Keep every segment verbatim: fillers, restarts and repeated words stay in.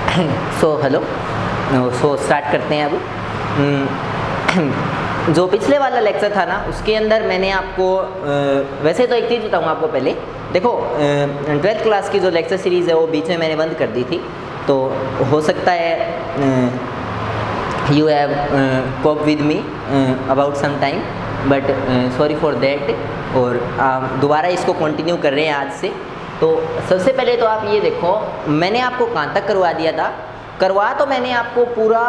So hello, so start करते हैं अब। जो पिछले वाला लेक्चर था ना, उसके अंदर मैंने आपको वैसे तो एक चीज़ बताऊँगा आपको पहले। देखो, ट्वेल्थ क्लास की जो लेक्चर सीरीज़ है वो बीच में मैंने बंद कर दी थी, तो हो सकता है you have cope with me about some time, but sorry for that. और uh, दोबारा इसको कंटिन्यू कर रहे हैं आज से। तो सबसे पहले तो आप ये देखो, मैंने आपको कहाँ तक करवा दिया था। करवा तो मैंने आपको पूरा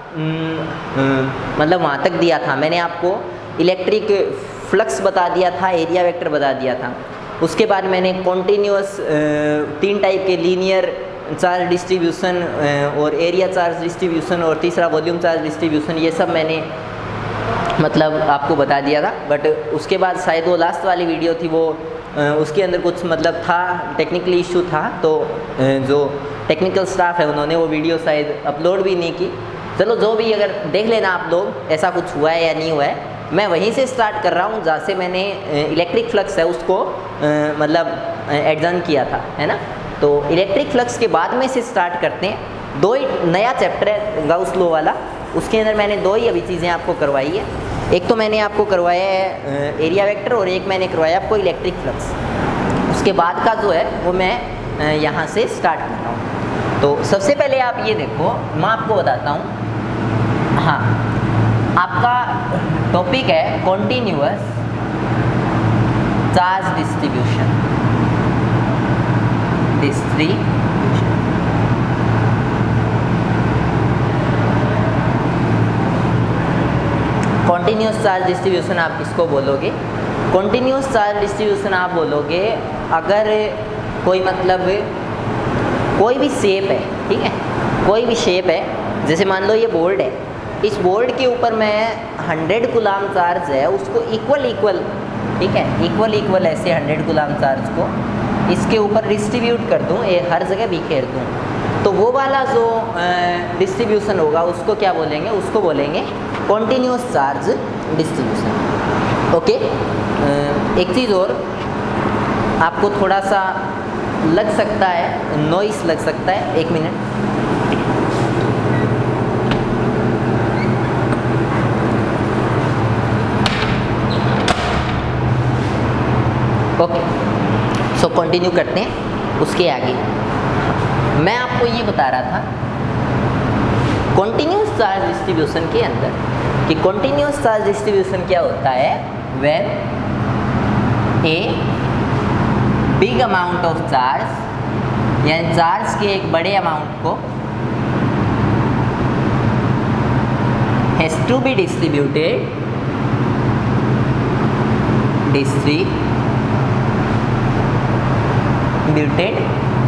मतलब वहाँ तक दिया था। मैंने आपको इलेक्ट्रिक फ्लक्स बता दिया था, एरिया वेक्टर बता दिया था। उसके बाद मैंने कॉन्टीन्यूअस तीन टाइप के लीनियर चार्ज डिस्ट्रीब्यूशन और एरिया चार्ज डिस्ट्रीब्यूशन और तीसरा वॉल्यूम चार्ज डिस्ट्रीब्यूशन, ये सब मैंने मतलब आपको बता दिया था। बट उसके बाद शायद वो लास्ट वाली वीडियो थी, वो उसके अंदर कुछ मतलब था, टेक्निकली इशू था, तो जो टेक्निकल स्टाफ है उन्होंने वो वीडियो शायद अपलोड भी नहीं की। चलो जो भी, अगर देख लेना आप लोग ऐसा कुछ हुआ है या नहीं हुआ है। मैं वहीं से स्टार्ट कर रहा हूँ जहाँ से मैंने इलेक्ट्रिक फ्लक्स है उसको मतलब एडजन किया था, है ना। तो इलेक्ट्रिक फ्लक्स के बाद में से स्टार्ट करते हैं। दो ही नया चैप्टर है गाउस लॉ वाला, उसके अंदर मैंने दो ही अभी चीज़ें आपको करवाई है। एक तो मैंने आपको करवाया है एरिया वेक्टर और एक मैंने करवाया आपको इलेक्ट्रिक फ्लक्स। उसके बाद का जो है वो मैं यहाँ से स्टार्ट कर रहा हूँ। तो सबसे पहले आप ये देखो, मैं आपको बताता हूँ। हाँ, आपका टॉपिक है continuous charge distribution distribution continuous charge distribution आप किसको बोलोगे? कॉन्टीन्यूअस चार्ज डिस्ट्रीब्यूशन आप बोलोगे अगर कोई मतलब कोई भी शेप है, ठीक है, कोई भी शेप है। जैसे मान लो ये बोर्ड है, इस बोर्ड के ऊपर मैं हंड्रेड कूलाम चार्ज है उसको इक्वल इक्वल, ठीक है, इक्वल इक्वल ऐसे हंड्रेड कूलाम चार्ज को इसके ऊपर डिस्ट्रीब्यूट कर दूँ, ये हर जगह बिखेर दूँ, तो वो वाला जो डिस्ट्रीब्यूशन होगा उसको क्या बोलेंगे? उसको बोलेंगे कॉन्टीन्यूअस चार्ज डिस्ट्रीब्यूशन। ओके, एक चीज़ और आपको थोड़ा सा लग सकता है, नॉइस लग सकता है, एक मिनट। ओके, सो कंटिन्यू करते हैं उसके आगे। मैं आपको ये बता रहा था कॉन्टीन्यूअस चार्ज डिस्ट्रीब्यूशन के अंदर कि कॉन्टीन्यूअस चार्ज डिस्ट्रीब्यूशन क्या होता है? When a big amount of charge, यानी चार्ज के एक बड़े अमाउंट को has to be distributed distributed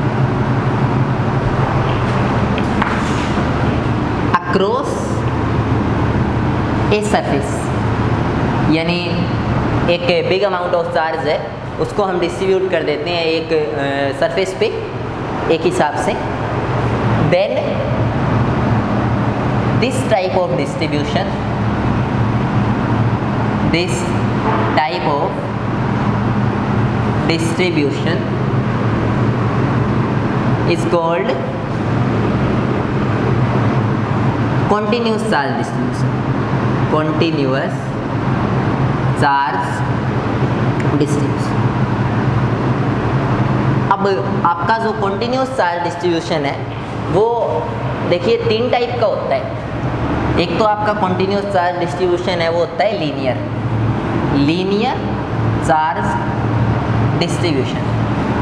across a surface. यानी एक बिग अमाउंट ऑफ चार्ज है उसको हम डिस्ट्रीब्यूट कर देते हैं एक सरफेस पे एक हिसाब से। Then this type of distribution this type of distribution is called continuous charge distribution continuous charge distribution। अब आपका जो continuous charge distribution है वो देखिए तीन टाइप का होता है। एक तो आपका continuous charge distribution है वो होता है लीनियर लीनियर चार्ज डिस्ट्रीब्यूशन।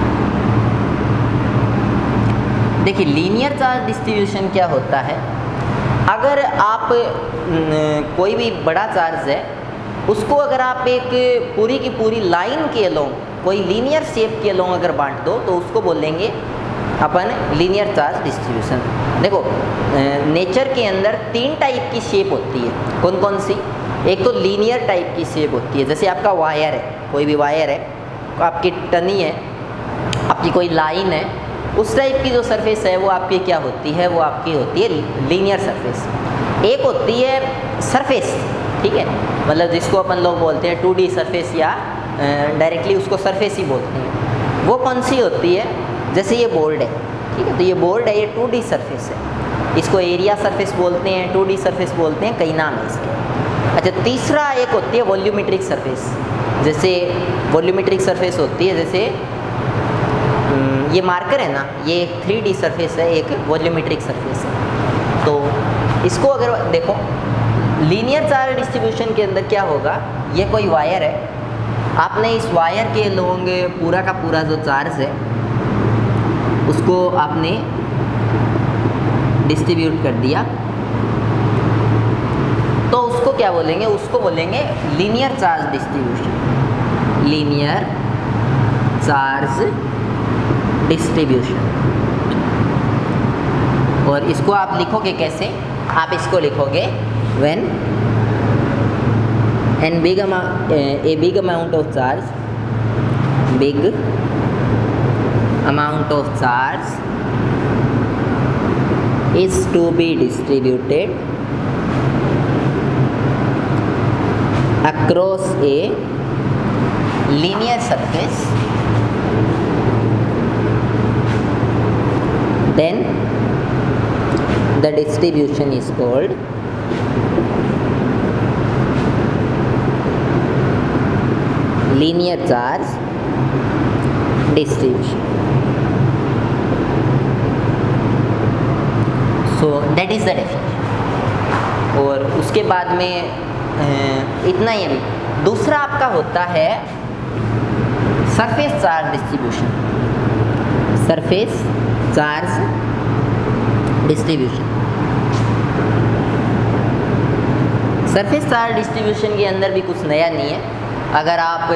देखिए लीनियर चार्ज डिस्ट्रीब्यूशन क्या होता है? अगर आप न, कोई भी बड़ा चार्ज है उसको अगर आप एक पूरी की पूरी लाइन के अलोंग, कोई लीनियर शेप के अलोंग अगर बांट दो तो उसको बोलेंगे अपन लीनियर चार्ज डिस्ट्रीब्यूशन। देखो, नेचर के अंदर तीन टाइप की शेप होती है। कौन कौन सी? एक तो लीनियर टाइप की शेप होती है, जैसे आपका वायर है, कोई भी वायर है, आपकी टनी है, आपकी कोई लाइन है, उस टाइप की जो सरफेस है वो आपकी क्या होती है? वो आपकी होती है लीनियर सरफेस। एक होती है सरफेस, ठीक है, मतलब जिसको अपन लोग बोलते हैं टू डी सरफेस या डायरेक्टली उसको सरफेस ही बोलते हैं। वो कौन सी होती है? जैसे ये बोर्ड है, ठीक है। तो ये बोर्ड है, ये टू डी सरफेस है, इसको एरिया सरफेस बोलते हैं, टू डी सरफेस बोलते हैं, कई नाम है इसके। अच्छा, तीसरा एक होती है वॉल्यूमेट्रिक सरफेस। जैसे वॉल्यूमेट्रिक सरफेस होती है, जैसे ये मार्कर है ना, ये एक थ्री डी सरफेस है, एक वॉल्यूमेट्रिक सरफेस है। तो इसको अगर देखो लीनियर चार्ज डिस्ट्रीब्यूशन के अंदर क्या होगा, ये कोई वायर है, आपने इस वायर के लोंग पूरा का पूरा जो चार्ज है उसको आपने डिस्ट्रीब्यूट कर दिया, तो उसको क्या बोलेंगे, उसको बोलेंगे linear charge distribution, linear charge distribution. और इसको आप लिखोगे कैसे, आप इसको लिखोगे when an big amount a big amount of charge, big amount of charge is to be distributed across a linear surface, then the distribution is called linear charge distribution. So that is the definition. और उसके बाद में इतना ही अभी दूसरा आपका होता है surface charge distribution, surface charge distribution. Surface charge distribution के अंदर भी कुछ नया नहीं है। अगर आप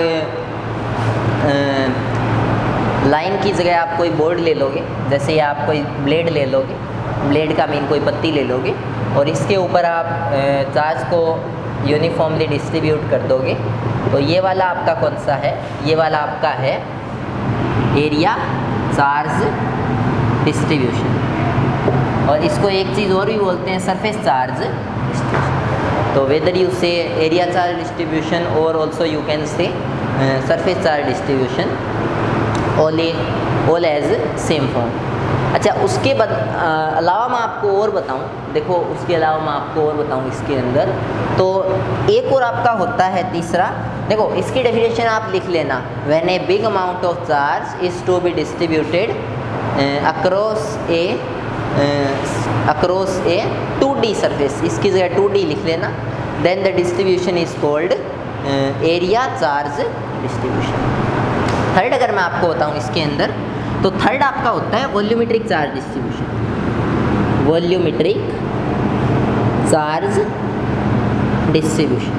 लाइन की जगह आप कोई बोर्ड ले लोगे, जैसे आप कोई ब्लेड ले लोगे, ब्लेड का मीन कोई पत्ती ले लोगे और इसके ऊपर आप चार्ज को यूनिफॉर्मली डिस्ट्रीब्यूट कर दोगे, तो ये वाला आपका कौन सा है, ये वाला आपका है एरिया चार्ज डिस्ट्रीब्यूशन। और इसको एक चीज़ और भी बोलते हैं सरफेस चार्ज डिस्ट्रीब्यूशन। तो whether you say area charge distribution और also you can say surface charge distribution, all a all as same form. अच्छा, उसके बाद अलावा मैं आपको और बताऊं, देखो उसके अलावा मैं आपको और बताऊं इसके अंदर, तो एक और आपका होता है तीसरा। देखो इसकी डेफिनेशन आप लिख लेना, when a big amount of charge is to be distributed across a across a two D surface, इसकी जगह टू डी लिख लेना, then the distribution is called area charge distribution. Third अगर मैं आपको बताऊं इसके अंदर, तो थर्ड आपका होता है volumetric charge distribution, volumetric charge distribution.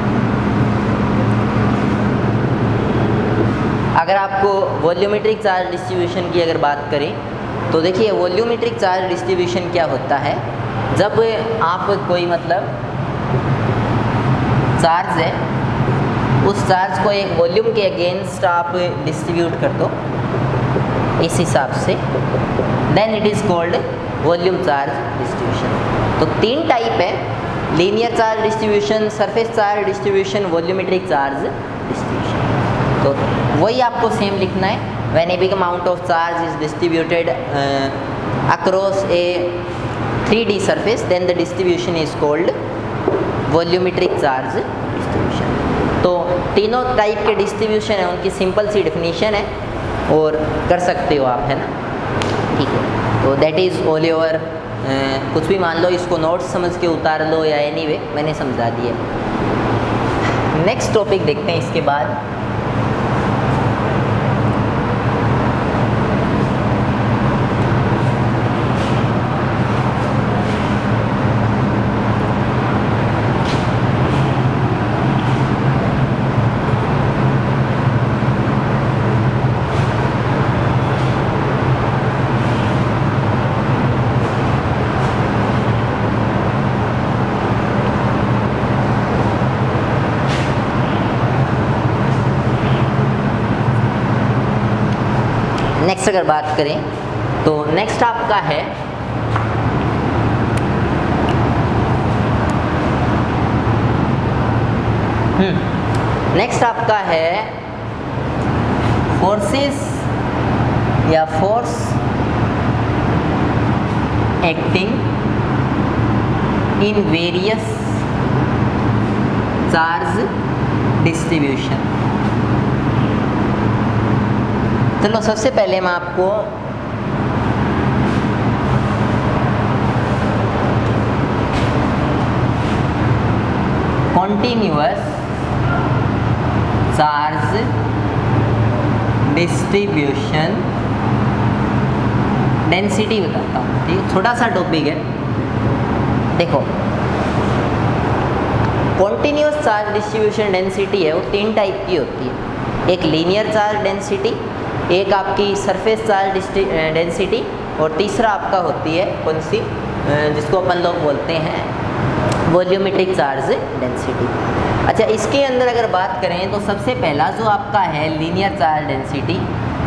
अगर आपको वॉल्यूमेट्रिक चार्ज डिस्ट्रीब्यूशन की अगर बात करें, तो देखिए वॉल्यूमेट्रिक चार्ज डिस्ट्रीब्यूशन क्या होता है, जब आप कोई मतलब चार्ज है, उस चार्ज को एक वॉल्यूम के अगेंस्ट आप डिस्ट्रीब्यूट कर दो इस हिसाब से, then it is called volume charge distribution. तो तीन टाइप है, linear charge distribution, surface charge distribution, volumetric charge distribution. तो वही आपको सेम लिखना है, when a big amount of charge is distributed across a three D surface, then the distribution is called volumetric charge distribution. तो तीनों type के distribution है, उनकी सिंपल सी डेफिनेशन है और कर सकते हो आप, है ना, ठीक है। तो दैट इज़ ऑल योर, कुछ भी मान लो, इसको नोट्स समझ के उतार लो या एनीवे मैंने समझा दिया। नेक्स्ट टॉपिक देखते हैं इसके बाद। नेक्स्ट अगर बात करें, तो नेक्स्ट आपका है नेक्स्ट आपका है फोर्सेस या force acting in various charge distribution। चलो सबसे पहले मैं आपको कॉन्टिन्यूअस चार्ज डिस्ट्रीब्यूशन डेंसिटी बताता हूँ। ठीक है, छोटा सा टॉपिक है। देखो, कॉन्टिन्यूअस चार्ज डिस्ट्रीब्यूशन डेंसिटी है वो तीन टाइप की होती है। एक लीनियर चार्ज डेंसिटी, एक आपकी सरफेस चार्ज डेंसिटी, और तीसरा आपका होती है कौन सी, जिसको अपन लोग बोलते हैं वॉल्यूमेट्रिक चार्ज डेंसिटी। अच्छा, इसके अंदर अगर बात करें तो सबसे पहला जो आपका है linear charge density.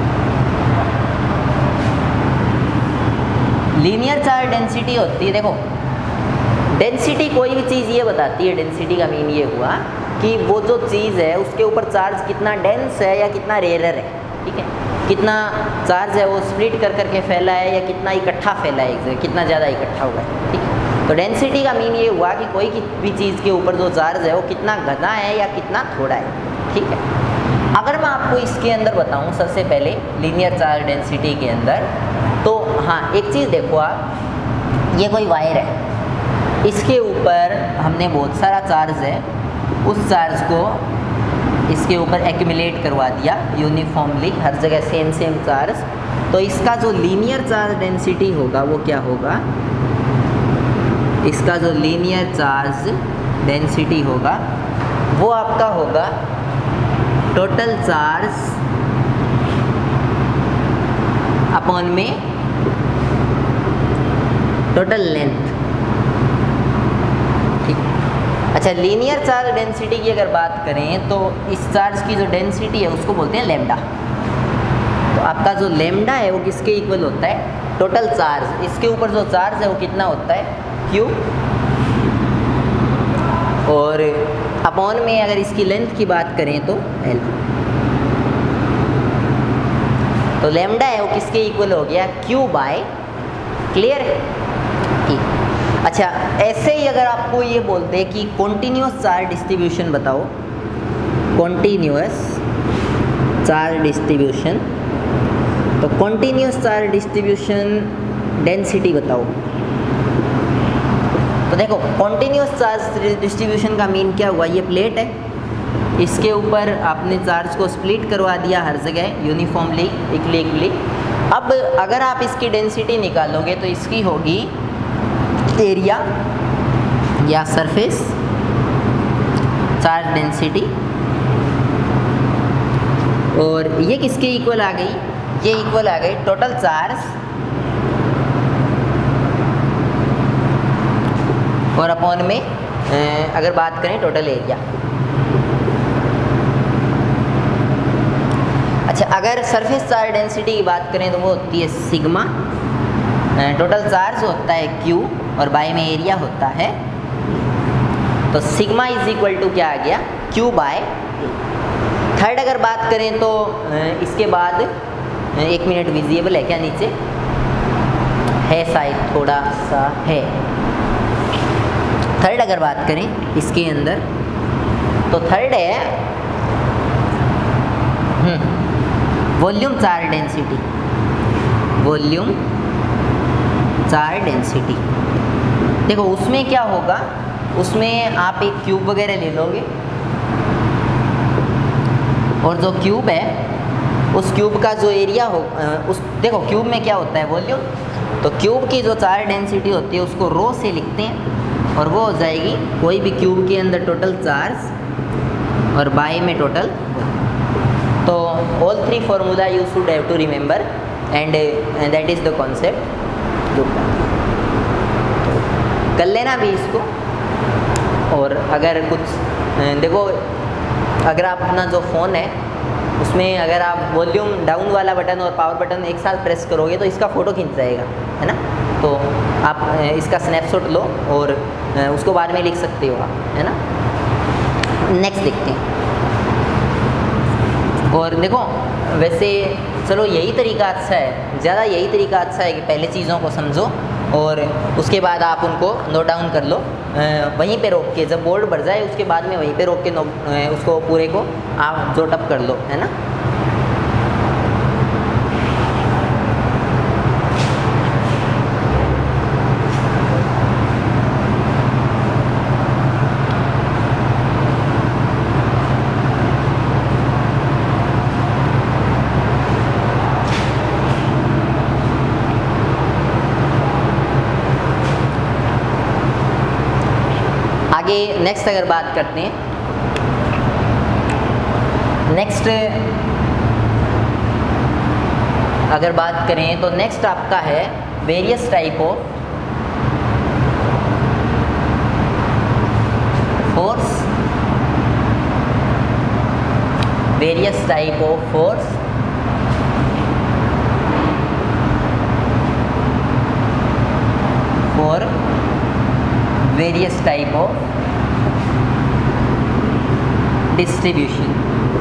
Linear charge density होती है, देखो डेंसिटी कोई भी चीज़ ये बताती है, डेंसिटी का मीन ये हुआ कि वो जो चीज़ है उसके ऊपर चार्ज कितना डेंस है या कितना रेयर है। ठीक है, कितना चार्ज है वो स्प्लिट कर करके फैला है या कितना इकट्ठा फैला है, एक जगह कितना ज़्यादा इकट्ठा हुआ है। ठीक है, तो डेंसिटी का मीन ये हुआ कि कोई भी चीज़ के ऊपर जो चार्ज है वो कितना घना है या कितना थोड़ा है। ठीक है, अगर मैं आपको इसके अंदर बताऊं सबसे पहले लीनियर चार्ज डेंसिटी के अंदर, तो हाँ एक चीज़ देखो आप, ये कोई वायर है, इसके ऊपर हमने बहुत सारा चार्ज है, उस चार्ज को इसके ऊपर एक्यूमुलेट करवा दिया यूनिफॉर्मली, हर जगह सेम सेम चार्ज। तो इसका जो लीनियर चार्ज डेंसिटी होगा वो क्या होगा, इसका जो लीनियर चार्ज डेंसिटी होगा वो आपका होगा टोटल चार्ज अपॉन में टोटल लेंथ। ठीक, अच्छा लीनियर चार्ज डेंसिटी की अगर बात करें तो इस चार्ज की जो डेंसिटी है उसको बोलते हैं लैम्डा। तो आपका जो लैम्डा है वो किसके इक्वल होता है, टोटल चार्ज, इसके ऊपर जो चार्ज है वो कितना होता है क्यू, और अपॉन में अगर इसकी लेंथ की बात करें तो एल। तो लैम्डा है वो किसके इक्वल हो गया, क्यू बाय, क्लियर है। ठीक, अच्छा ऐसे ही अगर आपको ये बोलते हैं कि कॉन्टिन्यूअस चार्ज डिस्ट्रीब्यूशन बताओ, कॉन्टिन्यूअस चार्ज डिस्ट्रीब्यूशन, तो कॉन्टिन्यूअस चार्ज डिस्ट्रीब्यूशन डेंसिटी बताओ। तो देखो कॉन्टिन्यूअस चार्ज डिस्ट्रीब्यूशन का मीन क्या हुआ, ये प्लेट है, इसके ऊपर आपने चार्ज को स्प्लिट करवा दिया हर जगह यूनिफॉर्मली इक्वली इक्वली। अब अगर आप इसकी डेंसिटी निकालोगे तो इसकी होगी एरिया या सरफेस चार्ज डेंसिटी, और ये किसके इक्वल आ गई, ये इक्वल आ गई टोटल चार्ज और अपॉन में अगर बात करें टोटल एरिया। अच्छा, अगर सरफेस चार्ज डेंसिटी की बात करें तो वो होती है सिग्मा, टोटल चार्ज होता है क्यू और बाय में एरिया होता है। तो सिग्मा इज इक्वल टू क्या आ गया, क्यू बाय। थर्ड अगर बात करें तो इसके बाद एक मिनट विजिबल है क्या नीचे है, शायद थोड़ा सा है। थर्ड अगर बात करें इसके अंदर तो थर्ड है volume charge density, volume charge density. देखो उसमें क्या होगा, उसमें आप एक क्यूब वगैरह ले लोगे और जो क्यूब है उस क्यूब का जो एरिया हो उस देखो क्यूब में क्या होता है वॉल्यूम, तो क्यूब की जो चार्ज डेंसिटी होती है उसको रो से लिखते हैं और वो हो जाएगी कोई भी क्यूब के अंदर टोटल चार्ज और बाय में टोटल। तो all three formula you should have to remember and that is the concept जो कर लेना भी इसको। और अगर कुछ देखो, अगर आप अपना जो फ़ोन है उसमें अगर आप वॉल्यूम डाउन वाला बटन और पावर बटन एक साथ प्रेस करोगे तो इसका फ़ोटो खींच जाएगा, है ना। तो आप इसका स्नैपशॉट लो और उसको बाद में लिख सकते हो आप, है ना। नेक्स्ट देखते हैं। और देखो वैसे चलो यही तरीका अच्छा है, ज़्यादा यही तरीका अच्छा है कि पहले चीज़ों को समझो और उसके बाद आप उनको नोट डाउन कर लो वहीं पे रोक के, जब बोर्ड भर जाए उसके बाद में वहीं पे रोक के नो उसको पूरे को आप जोट अप कर लो, है ना। आगे नेक्स्ट अगर बात करते हैं, नेक्स्ट अगर बात करें तो नेक्स्ट आपका है various type of force, various type of force for various type of distribution.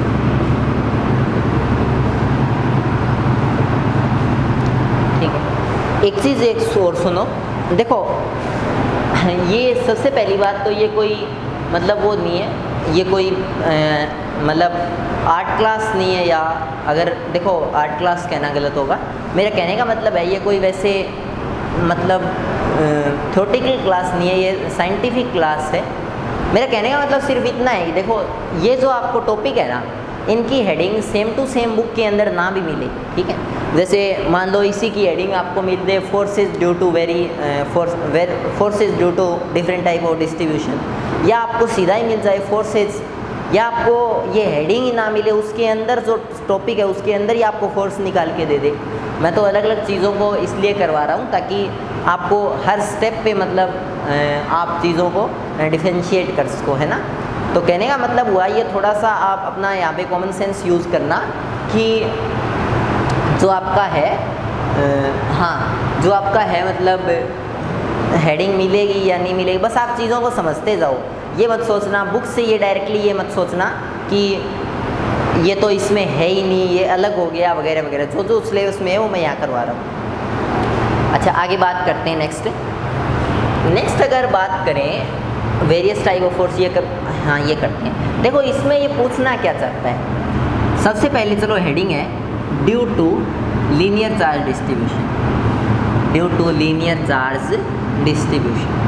ठीक है, एक चीज़ एक और सुनो, देखो ये सबसे पहली बात तो ये कोई मतलब वो नहीं है, ये कोई मतलब आर्ट क्लास नहीं है, या अगर देखो आर्ट क्लास कहना गलत होगा, मेरा कहने का मतलब है ये कोई वैसे मतलब थ्योरेटिकल क्लास नहीं है, ये साइंटिफिक क्लास है। मेरा कहने का मतलब सिर्फ इतना है कि देखो ये जो आपको टॉपिक है ना, इनकी heading same to same book के अंदर ना भी मिले, ठीक है। जैसे मान लो इसी की हेडिंग आपको मिल दे forces due to very force forces due to different type of distribution, या आपको सीधा ही मिल जाए फोर्सेस, या आपको ये हेडिंग ही ना मिले, उसके अंदर जो टॉपिक है उसके अंदर ही आपको फोर्स निकाल के दे दे। मैं तो अलग अलग चीज़ों को इसलिए करवा रहा हूँ ताकि आपको हर स्टेप पे मतलब आप चीज़ों को डिफरेंशिएट कर सको, है ना। तो कहने का मतलब हुआ ये थोड़ा सा आप अपना यहाँ पे कॉमन सेंस यूज़ करना कि जो आपका है हाँ जो आपका है मतलब हेडिंग मिलेगी या नहीं मिलेगी, बस आप चीज़ों को समझते जाओ। ये मत सोचना बुक से ये डायरेक्टली ये मत सोचना कि ये तो इसमें है ही नहीं, ये अलग हो गया वगैरह वगैरह, जो जो सिलेबस में है वो मैं यहाँ करवा रहा हूँ। अच्छा आगे बात करते हैं नेक्स्ट नेक्स्ट अगर बात करें वेरियस टाइप ऑफ फोर्स, ये कर हाँ ये करते हैं। देखो इसमें ये पूछना क्या चाहता है, सबसे पहले चलो हेडिंग है due to linear charge distribution, due to linear charge distribution.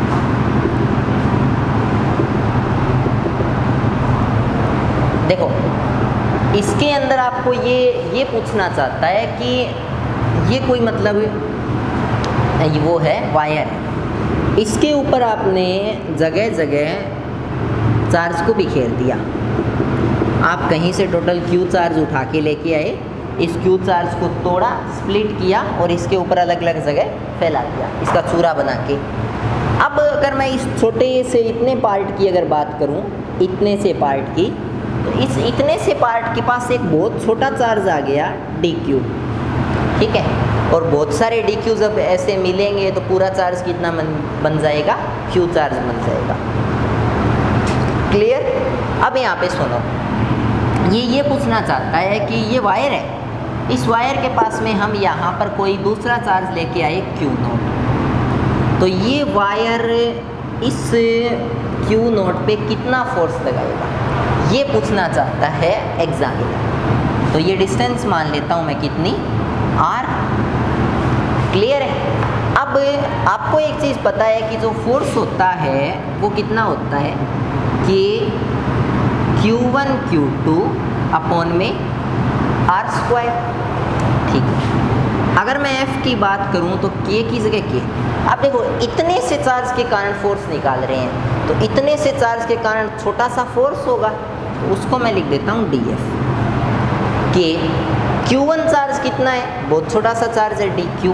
देखो इसके अंदर आपको ये ये पूछना चाहता है कि ये कोई मतलब ये वो है वायर है, इसके ऊपर आपने जगह जगह चार्ज को बिखेर दिया। आप कहीं से टोटल क्यू चार्ज उठा के लेके आए, इस क्यू चार्ज को तोड़ा, स्प्लिट किया और इसके ऊपर अलग अलग जगह फैला दिया, इसका चूरा बना के। अब अगर मैं इस छोटे से इतने पार्ट की अगर बात करूं, इतने से पार्ट की, तो इस इतने से पार्ट के पास एक बहुत छोटा चार्ज आ गया डी क्यू, ठीक है। और बहुत सारे डी क्यू जब ऐसे मिलेंगे तो पूरा चार्ज कितना बन जाएगा, क्यू चार्ज बन जाएगा। क्लियर। अब यहाँ पे सुनो, ये ये पूछना चाहता है कि ये वायर है, इस वायर के पास में हम यहाँ पर कोई दूसरा चार्ज लेके आए क्यू नोट, तो ये वायर इस क्यू नोट पे कितना फोर्स लगाएगा, ये पूछना चाहता है एग्जामिनर। तो ये डिस्टेंस मान लेता हूँ मैं कितनी, आर। क्लियर है। अब आपको एक चीज़ पता है कि जो फोर्स होता है वो कितना होता है कि Q one Q two upon में आर स्क्वायर, ठीक है। अगर मैं एफ की बात करूं तो के की जगह के, अब देखो इतने से चार्ज के कारण फोर्स निकाल रहे हैं, तो इतने से चार्ज के कारण छोटा सा फोर्स होगा, तो उसको मैं लिख देता हूं D F. K Q one charge कितना है, बहुत छोटा सा चार्ज है डी क्यू,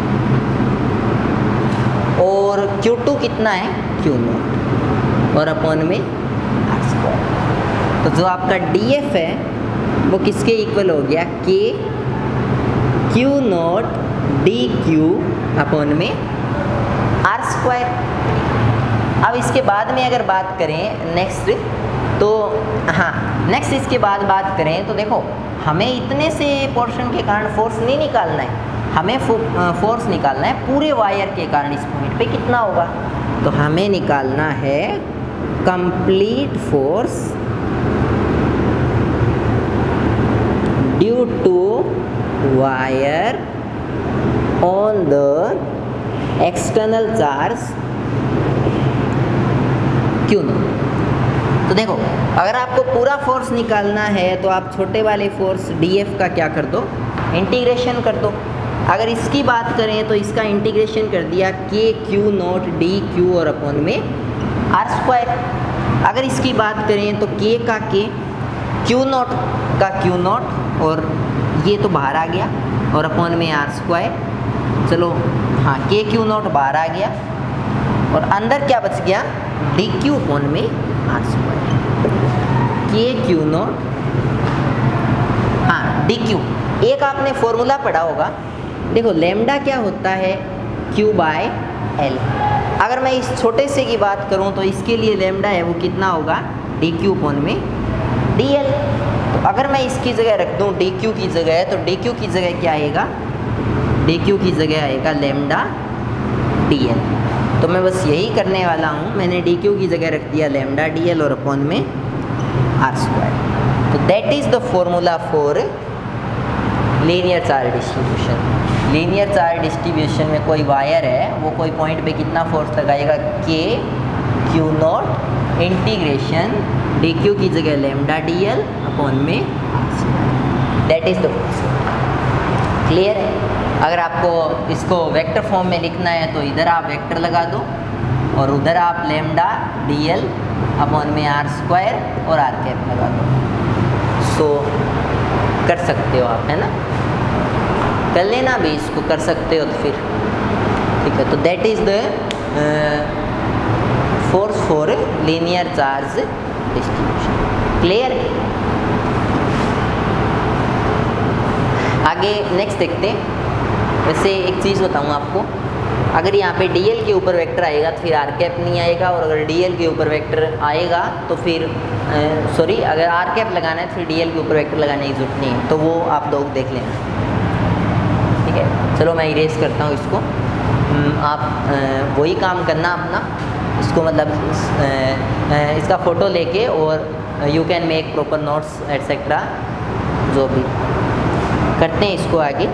और क्यू टू कितना है क्यू नोट, और अपॉन में आर स्क्वायर। तो जो आपका डी एफ है वो किसके इक्वल हो गया, K Q naught D Q upon में आर स्क्वायर। अब इसके बाद में अगर बात करें नेक्स्ट, तो हाँ नेक्स्ट इसके बाद बात करें तो देखो हमें इतने से पोर्शन के कारण फोर्स नहीं निकालना है, हमें फोर्स निकालना है पूरे वायर के कारण इस पॉइंट पे कितना होगा। तो हमें निकालना है complete force due to wire on the external charge Q naught. तो देखो, अगर आपको पूरा फोर्स निकालना है तो आप छोटे वाले फोर्स डी एफ का क्या कर दो, इंटीग्रेशन कर दो। अगर इसकी बात करें तो इसका इंटीग्रेशन कर दिया K Q naught D Q और अपॉन में आर स्क्वायर। अगर इसकी बात करें तो के का के, क्यू नॉट का क्यू नॉट और ये तो बाहर आ गया और अपॉन में आर स्क्वायर। चलो हाँ, के क्यू नॉट बाहर आ गया और अंदर क्या बच गया, डी क्यू अपॉन में R square. K Q naught, हाँ डी क्यू, एक आपने फॉर्मूला पढ़ा होगा, देखो लेमडा क्या होता है, क्यू बाय एल। अगर मैं इस छोटे से की बात करूं तो इसके लिए लेमडा है वो कितना होगा, डी क्यू अपॉन में डी एल। तो अगर मैं इसकी जगह रख दूं डी क्यू की जगह, तो डी क्यू की जगह क्या आएगा, डी क्यू की जगह आएगा लेमडा डी एल। तो मैं बस यही करने वाला हूँ, मैंने डी क्यू की जगह रख दिया लेमडा डी एल और अपॉन में आर स्क्वायर। तो that is the formula for linear charge distribution. Linear charge distribution में कोई वायर है, वो कोई पॉइंट पे कितना फोर्स लगाएगा, K Q naught integration D Q की जगह लेमडा डी एल अपॉन में R square. That is the formula. Clear है। अगर आपको इसको वेक्टर फॉर्म में लिखना है तो इधर आप वेक्टर लगा दो और उधर आप लेमडा डी एल अपॉन में आर स्क्वायर और आर कैप लगा दो। सो कर सकते हो आप, है ना, कर लेना भी, इसको कर सकते हो तो फिर ठीक है। तो that is the force for linear charge distribution. Clear. आगे नेक्स्ट देखते हैं। वैसे एक चीज़ बताऊँ आपको, अगर यहाँ पे डीएल के ऊपर वेक्टर आएगा तो फिर आर कैप नहीं आएगा, और अगर डीएल के ऊपर वेक्टर आएगा तो फिर सॉरी अगर आर कैप लगाना है तो फिर डीएल के ऊपर वेक्टर लगाने की जरूरत नहीं है। तो वो आप लोग देख लेना, ठीक है। चलो मैं इरेज करता हूँ इसको, आप वही काम करना अपना, इसको मतलब इसका फ़ोटो लेके और you can make proper notes etcetera, जो भी करते हैं इसको आगे।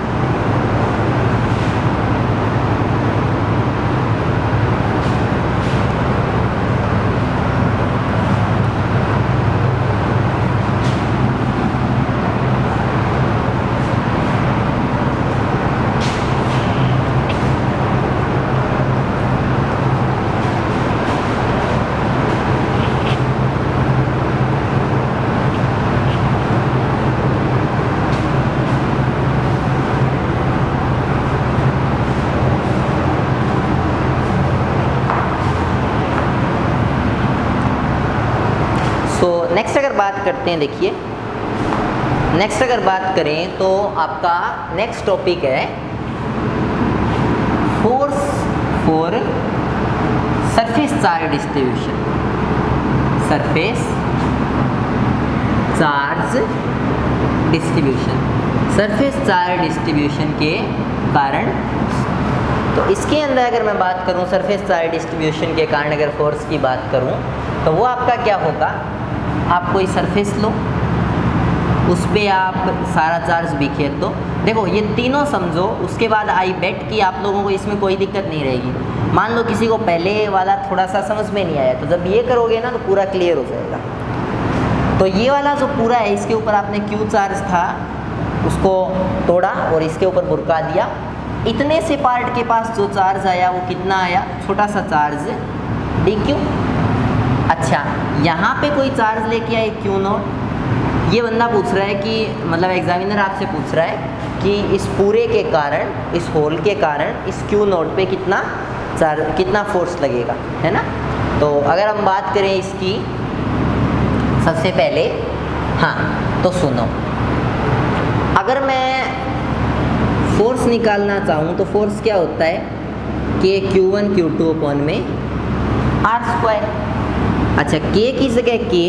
नेक्स्ट अगर बात करते हैं, देखिए नेक्स्ट अगर बात करें तो आपका नेक्स्ट टॉपिक है force for surface charge distribution. Surface charge distribution, surface charge distribution के कारण। तो इसके अंदर अगर मैं बात करूं सरफेस चार्ज डिस्ट्रीब्यूशन के कारण अगर फोर्स की बात करूं तो वो आपका क्या होगा, आप कोई सरफेस लो, उस पर आप सारा चार्ज बिखेर दो। देखो ये तीनों समझो, उसके बाद आई बेट कि आप लोगों को इसमें कोई दिक्कत नहीं रहेगी। मान लो किसी को पहले वाला थोड़ा सा समझ में नहीं आया, तो जब ये करोगे ना तो पूरा क्लियर हो जाएगा। तो ये वाला जो पूरा है, इसके ऊपर आपने क्यू चार्ज था उसको तोड़ा और इसके ऊपर भुरका दिया। इतने से पार्ट के पास जो चार्ज आया वो कितना आया, छोटा सा चार्ज डी क्यू। अच्छा, यहाँ पे कोई चार्ज लेके आए क्यू नॉट। ये बंदा पूछ रहा है कि मतलब एग्जामिनर आपसे पूछ रहा है कि इस पूरे के कारण, इस होल के कारण इस क्यू नॉट पे कितना चार्ज, कितना फोर्स लगेगा, है ना। तो अगर हम बात करें इसकी सबसे पहले, हाँ तो सुनो, अगर मैं फोर्स निकालना चाहूँ तो फोर्स क्या होता है, K Q one Q two upon में आर स्क्वायर। अच्छा, के की जगह के,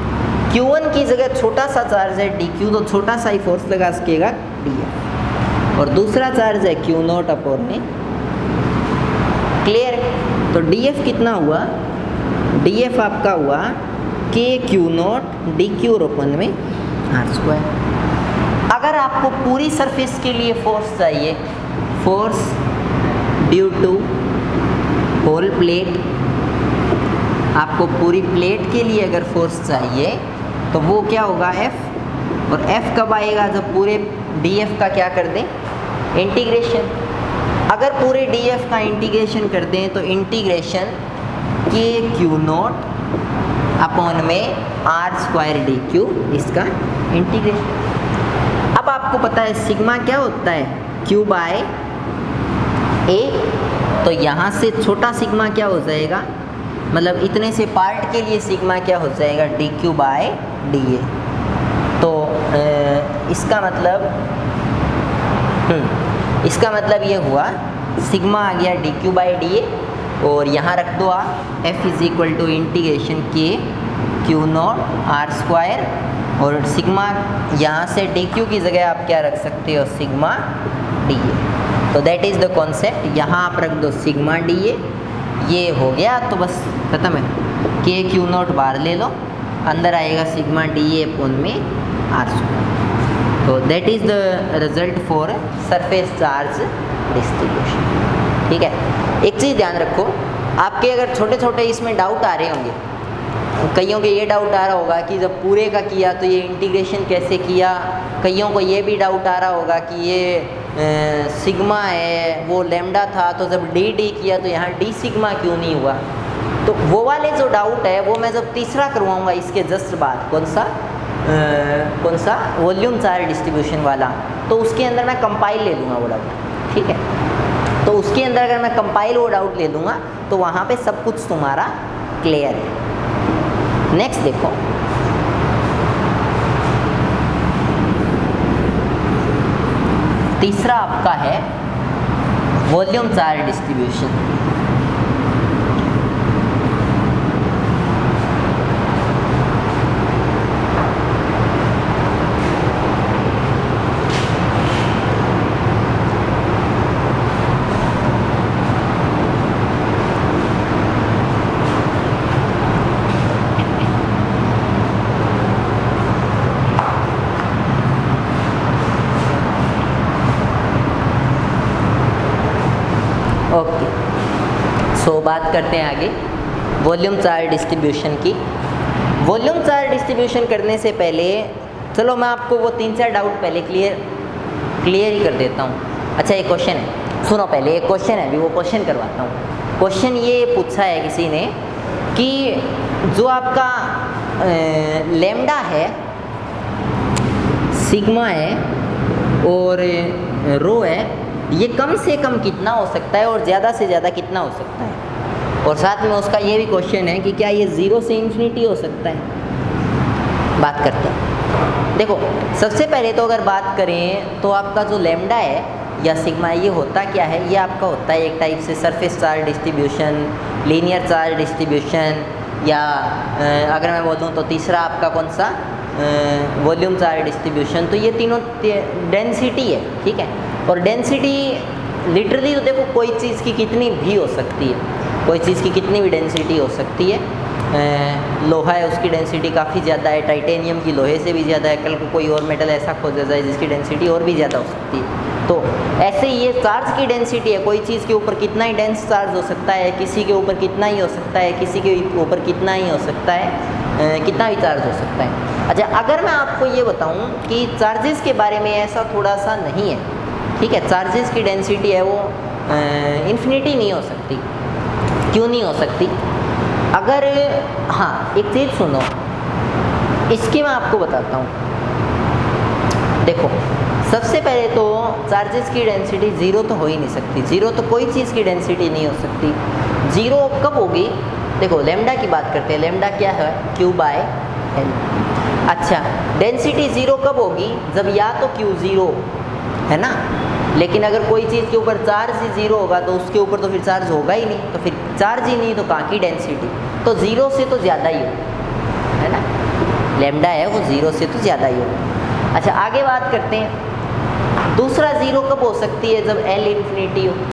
क्यू वन की जगह छोटा सा चार्ज है डी क्यू, तो छोटा सा ही फोर्स लगा सकेगा डी एफ। और दूसरा चार्ज है क्यू नॉट अपॉन में। क्लियर? तो डी एफ कितना हुआ? डी एफ आपका हुआ K Q naught D Q upon में आर स्क्वायर। अगर आपको पूरी सरफेस के लिए फोर्स चाहिए, force due to whole plate, आपको पूरी प्लेट के लिए अगर फोर्स चाहिए तो वो क्या होगा? F। और F कब आएगा? जब पूरे डी एफ का क्या कर दें? इंटीग्रेशन। अगर पूरे डी एफ का इंटीग्रेशन कर दें तो इंटीग्रेशन के क्यू नॉट अपॉन में आर स्क्वायर डी क्यू, इसका इंटीग्रेशन। अब आपको पता है सिग्मा क्या होता है? Q by A. तो यहाँ से छोटा सिग्मा क्या हो जाएगा? मतलब इतने से पार्ट के लिए सिग्मा क्या हो जाएगा? D Q by D A. तो ए, इसका मतलब इसका मतलब ये हुआ सिग्मा आ गया D Q by D A, और यहाँ रख दो आप F is equal to integration के क्यू नॉट आर स्क्वायर, और सिग्मा यहाँ से डी क्यू की जगह आप क्या रख सकते हो? Sigma D A. तो दैट इज़ द कॉन्सेप्ट। यहाँ आप रख दो सिग्मा डी ए, ये हो गया तो बस ख़त्म है। के क्यू नॉट बाहर ले लो, अंदर आएगा सिग्मा डी ए अपॉन में आर स्क्वायर। तो that is the result for surface charge distribution. ठीक है, एक चीज़ ध्यान रखो, आपके अगर छोटे छोटे इसमें डाउट आ रहे होंगे, कईयों के ये डाउट आ रहा होगा कि जब पूरे का किया तो ये इंटीग्रेशन कैसे किया, कईयों को ये भी डाउट आ रहा होगा कि ये ए, सिग्मा है वो लैम्डा था, तो जब डी डी किया तो यहाँ डी सिग्मा क्यों नहीं हुआ। तो वो वाले जो डाउट है वो मैं जब तीसरा करवाऊँगा इसके जस्ट बाद, कौन सा Uh, कौन सा वॉल्यूम चार्ज डिस्ट्रीब्यूशन वाला, तो उसके अंदर मैं कंपाइल ले लूँगा वो डाउट। ठीक है, तो उसके अंदर अगर मैं कंपाइल वो डाउट ले लूँगा तो वहाँ पे सब कुछ तुम्हारा क्लियर है। नेक्स्ट देखो, तीसरा आपका है volume charge distribution. Okay, so बात करते हैं आगे वॉल्यूम चार्ज डिस्ट्रीब्यूशन की। वॉल्यूम चार्ज डिस्ट्रीब्यूशन करने से पहले चलो मैं आपको वो तीन चार डाउट पहले क्लियर क्लियर ही कर देता हूँ। अच्छा, एक क्वेश्चन है, सुनो पहले एक क्वेश्चन है, अभी वो क्वेश्चन करवाता हूँ। क्वेश्चन ये पूछा है किसी ने कि जो आपका लैम्डा है, सिग्मा है और रो है, ये कम से कम कितना हो सकता है और ज़्यादा से ज़्यादा कितना हो सकता है। और साथ में उसका ये भी क्वेश्चन है कि क्या ये ज़ीरो से इन्फिनिटी हो सकता है। बात करते हैं। देखो, सबसे पहले तो अगर बात करें तो आपका जो लैम्डा है या सिग्मा, ये होता क्या है? ये आपका होता है एक टाइप से surface charge distribution, linear charge distribution, या अगर मैं बोलूँ तो तीसरा आपका कौन सा, वॉल्यूम चार्ज डिस्ट्रीब्यूशन। तो ये तीनों डेंसिटी है। ठीक है, और डेंसिटी लिटरली तो देखो कोई चीज़ की कितनी भी हो सकती है, कोई चीज़ की कितनी भी डेंसिटी हो सकती है। ए, लोहा है, उसकी डेंसिटी काफ़ी ज़्यादा है, टाइटेनियम की लोहे से भी ज़्यादा है, कल को कोई और मेटल ऐसा खोजा जाए जिसकी डेंसिटी और भी ज़्यादा हो सकती है। तो ऐसे ही ये चार्ज की डेंसिटी है, कोई चीज़ के ऊपर कितना ही डेंस चार्ज हो सकता है, किसी के ऊपर कितना ही हो सकता है, किसी के ऊपर कितना ही हो सकता है, ए, कितना भी चार्ज हो सकता है। अच्छा, अगर मैं आपको ये बताऊँ कि चार्जेस के बारे में ऐसा थोड़ा सा नहीं है। ठीक है, चार्जेस की डेंसिटी है वो इन्फिनिटी नहीं हो सकती। क्यों नहीं हो सकती? अगर हाँ, एक चीज़ सुनो, इसकी मैं आपको बताता हूँ। देखो, सबसे पहले तो चार्जेस की डेंसिटी ज़ीरो तो हो ही नहीं सकती। ज़ीरो तो कोई चीज़ की डेंसिटी नहीं हो सकती। ज़ीरो कब होगी? देखो, लैम्डा की बात करते हैं। लैम्डा क्या है? Q by L. अच्छा, डेंसिटी ज़ीरो कब होगी? जब या तो क्यू ज़ीरो है ना, लेकिन अगर कोई चीज़ के ऊपर चार्ज ही ज़ीरो होगा तो उसके ऊपर तो फिर चार्ज होगा ही नहीं, तो फिर चार्ज ही नहीं तो कहाँ की डेंसिटी? तो ज़ीरो से तो ज़्यादा ही होगा, है ना। लैम्डा है वो ज़ीरो से तो ज़्यादा ही होगा। अच्छा, आगे बात करते हैं। दूसरा ज़ीरो कब हो सकती है? जब एल इन्फिनिटी हो।